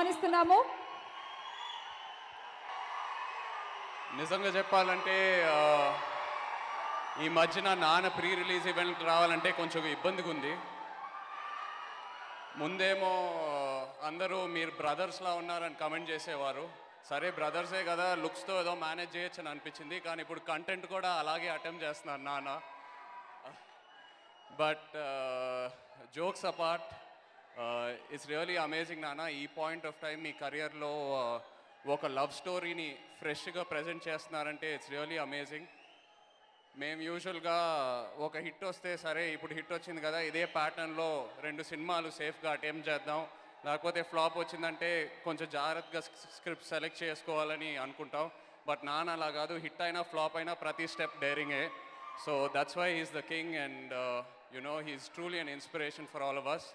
ఆహ్వానిస్తున్నాము. నిజంగా చెప్పాలంటే ఈ మధ్యన నాన్న ప్రీ రిలీజ్ ఈవెంట్ రావాలంటే కొంచెం ఇబ్బందిగా ఉంది. ముందేమో అందరూ మీరు బ్రదర్స్లా ఉన్నారని కమెంట్ చేసేవారు. సరే బ్రదర్సే కదా, లుక్స్తో ఏదో మేనేజ్ చేయొచ్చు అని అనిపించింది. కానీ ఇప్పుడు కంటెంట్ కూడా అలాగే అటెంప్ట్ చేస్తున్నారు నాన్న. But jokes apart, it's really amazing నాన్న. ఈ పాయింట్ ఆఫ్ టైం మీ కెరియర్లో ఒక లవ్ స్టోరీని ఫ్రెష్గా ప్రజెంట్ చేస్తున్నారంటే ఇట్స్ రియలీ అమేజింగ్. మేము యూజువల్గా ఒక హిట్ వస్తే సరే ఇప్పుడు హిట్ వచ్చింది కదా, ఇదే ప్యాటర్న్లో 2 సినిమాలు సేఫ్గా అటెంప్ట్ చేద్దాం, లేకపోతే ఫ్లాప్ వచ్చిందంటే కొంచెం జాగ్రత్తగా స్క్రిప్ట్ సెలెక్ట్ చేసుకోవాలని అనుకుంటాం. బట్ నాన్న అలా కాదు, హిట్ అయినా ఫ్లాప్ అయినా ప్రతి స్టెప్ డేరింగే. So that's why he's the king and you know he's truly an inspiration for all of us.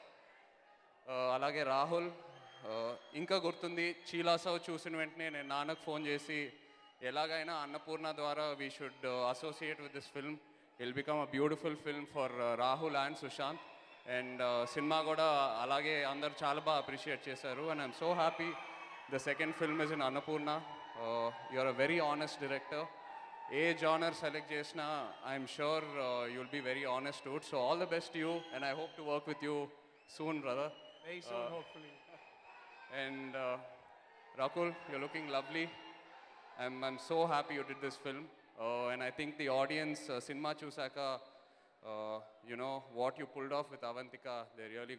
అలాగే రాహుల్, ఇంకా గుర్తుంది చీలాసవ్ చూసిన వెంటనే నేను నాన్నకు ఫోన్ చేసి ఎలాగైనా అన్నపూర్ణ ద్వారా we should associate with this film, will become a beautiful film for Rahul and Sushanth. And సినిమా కూడా అలాగే అందరు చాలా బాగా అప్రిషియేట్ చేశారు. And I'm so happy the second film is in Annapurna. You're a very honest director. ఏ జానర్ సెలెక్ట్ చేసినా I'm sure you will be very honest to it. So all the best you and I hope to work with you soon brother. Very soon, hopefully. And Rakul, you're looking lovely. I'm so happy you did this film. And I think the audience, cinema chusaka, you know, what you pulled off with Avantika, they're really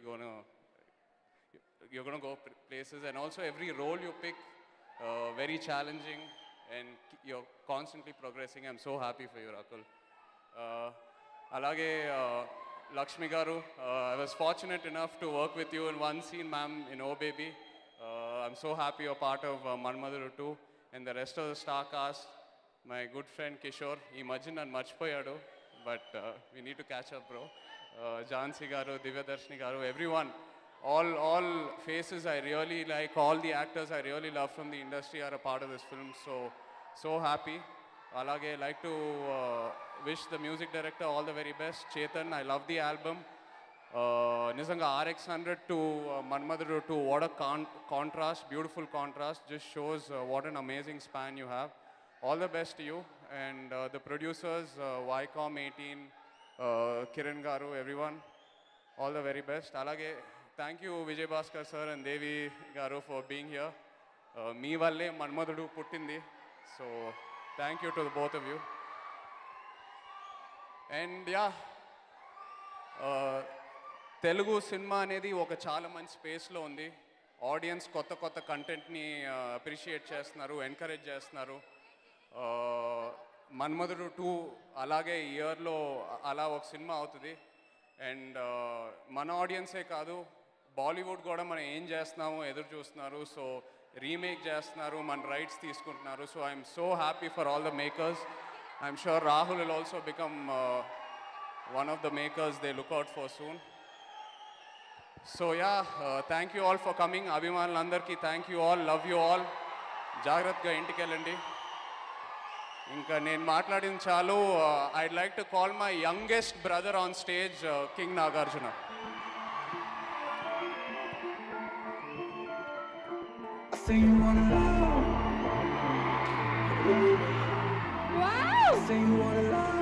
you're gonna go places. And also every role you pick, very challenging, and you're constantly progressing. I'm so happy for you, Rakul. Alage, Lakshmi Garu, I was fortunate enough to work with you in one scene, ma'am, in Oh Baby. I'm so happy you're part of Manmaduru 2 and the rest of the star cast. My good friend Kishore, ee majhin nan marchipoyadu, but we need to catch up, bro. Jansi Garu, Divyadarshini Garu, everyone, all faces I really like, all the actors I really love from the industry are a part of this film. So happy. Alage like to wish the music director all the very best. Chetan, I love the album. Nizanga RX100 to Manmaduru 2, what a contrast, beautiful contrast, just shows what an amazing span you have. All the best to you and the producers, Wycom 18, Kiran Garu, everyone, all the very best. Alage thank you Vijay Bhaskar sir and Devi Garu for being here. Me valle Manmaduru puttindi, so thank you to the both of you. And yeah, Telugu సినిమా అనేది ఒక చాలా మంచి స్పేస్లో ఉంది. Audience కొత్త కొత్త కంటెంట్ని అప్రిషియేట్ చేస్తున్నారు, ఎంకరేజ్ చేస్తున్నారు. మన్మధుడు 2 అలాగే ఇయర్లో అలా ఒక సినిమా అవుతుంది. అండ్ మన ఆడియన్సే కాదు, బాలీవుడ్ కూడా మనం ఏం చేస్తున్నామో ఎదురు చూస్తున్నారు. సో రీమేక్ చేస్తున్నారు, మన రైట్స్ తీసుకుంటున్నారు. So I'm so happy for all the makers. I'm sure Rahul will also become one of the makers they look out for soon. So yeah, thank you all for coming. Abhimanulandarki thank you all, love you all. Jagrattga intiki ellandi. Inka nenu maatladindi chalu. I'd like to call my youngest brother on stage, King Nagarjuna. I say you wanna love. Wow! I say you wanna love.